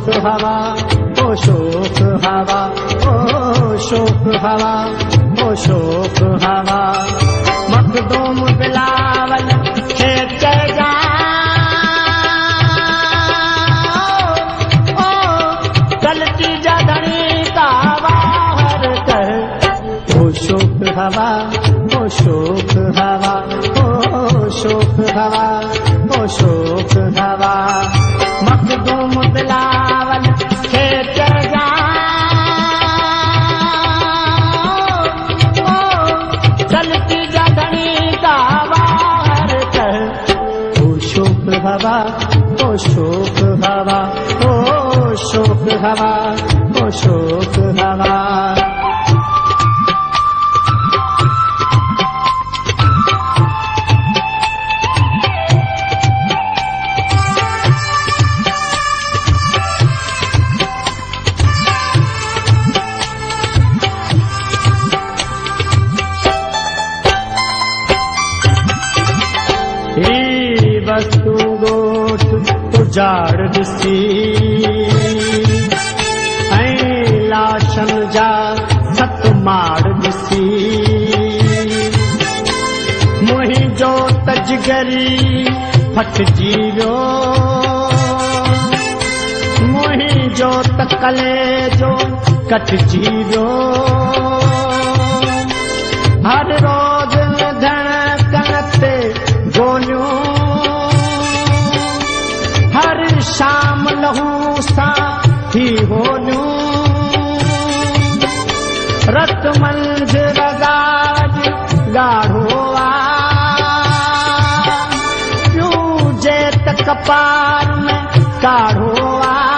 हवा, ओ शोक हवा, ओ शोक हवा, ओ शोक हवा। मखदूम बिलावल खे चइजा ओ गलती जा धणी का बाहर कर। ओ शोक हवा, ओ शोक हवा, ओ शोक हवा, ओ शोक हवा। मखदूम बिलावल खे चइजा ओ गलती जा धणी का बाहर कर। ओ शोक हवा, ओ शोक हवा, ओ शोक हवा, ओ शोक हवा। वस्तु गोठ उजाड़ ॾिसी ऐं लाशन जा सत माड़ ॾिसी मुंहिंजो तजगरी फटजी वियो मुंहिंजो त कलेजो कटजी वियो हर रोज़ निधण कन ते गोलियूं हर शाम लहू सां थी होलियूं रत मंझ रज़ाज ॻाढ़ो आहे ॿियूं जे त कपार में काढ़ो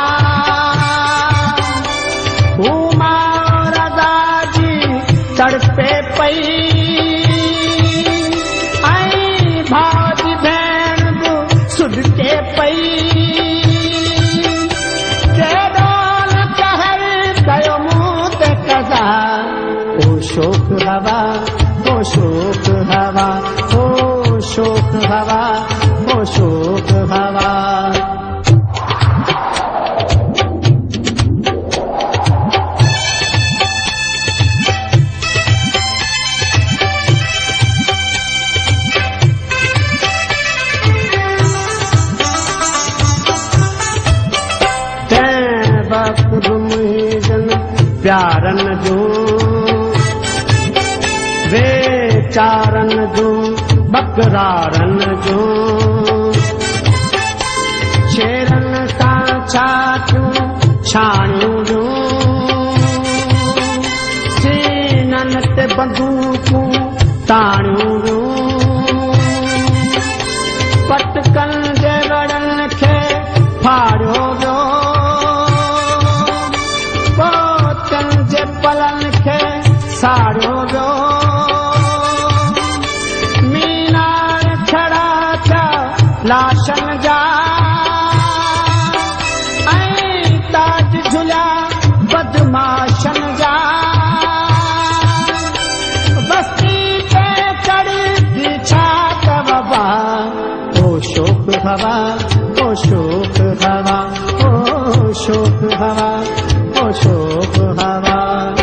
आहे हू मां रज़ा जी तड़पे पई भाजी भेण बि सुॾके पई केॾो न कहर कयो मूं ते कज़ा ओ शोक हवा ओ शोक हवा ओ शोक हवा ओ शोक हवा प्यारन जो वेचारन जो बकरारन जो शेरन सां छाटियूं छाणियूं जो सीनन ते बंदूकूं ताणियूं जो पटकन जे वड़न खे फाड़ियो वियो पलन खे साड़ियो वियो मीनार खड़ा थिया लाशन जा ऐं ताज झुलिया बदमाशन जा बस्ती पे चढ़ी छा कबा ओ शोक हवा ओ शोक हवा ओ शोक हवा ओ शोक हवा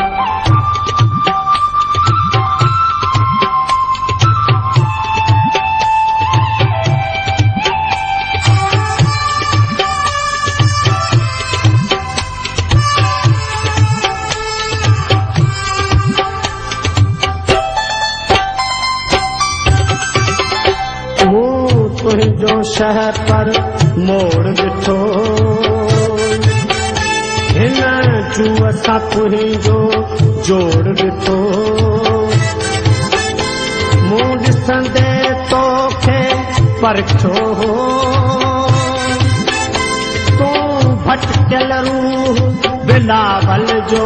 तुंहिंजो शहर पर मोड़ ॾिठो हिन जूअ सां तुंहिंजो जोड़ ॾिठो मूं ॾिसंदे तोखे परखियो हो तूं भटकियल रूह बिलावल जो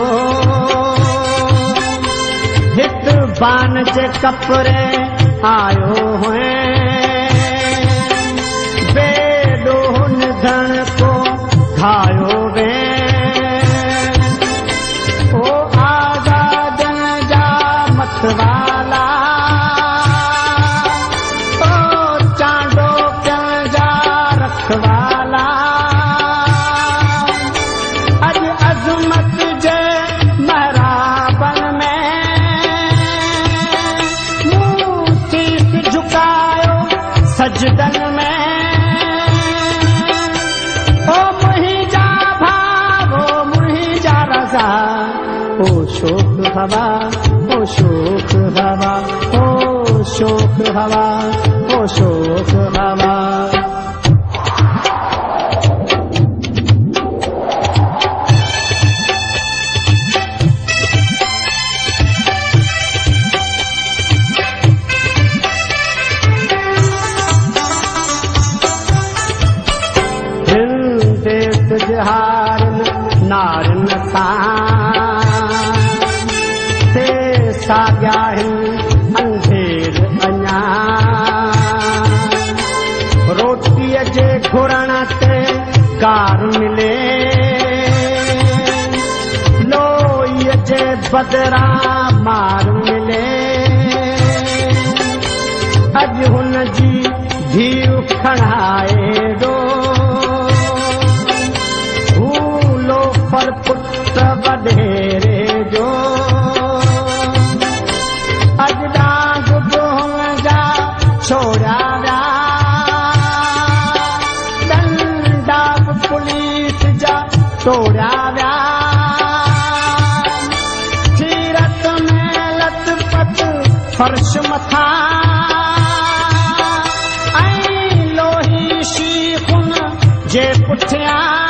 हित बान जे कपिड़े आयो हुए निधन को घायो वे ओ आजादन जा मतवाला ओ चांडो कन जा रखवाला में ओ मुंहिंजा भाव ओ मुंहिंजा रज़ा ओ शोक हवा ओ शोक हवा ओ शोक हवा ओ शोक हवा नारन सां ते साॻिया आहिनि अंधेर अञा रोटीअ जे घुरण ते कार मिले लोईअ जे बदिरां मार मिले अॼु हुन जी धीउ खणाए डो पर पुत्र वडेरे जो अॼु डांग हुन जा छोड़ा विया डंडा पुलिस जा तोड़ा विया सीरत में लथपथ फर्श मथां ऐं लोही शीखुन जे पुठियां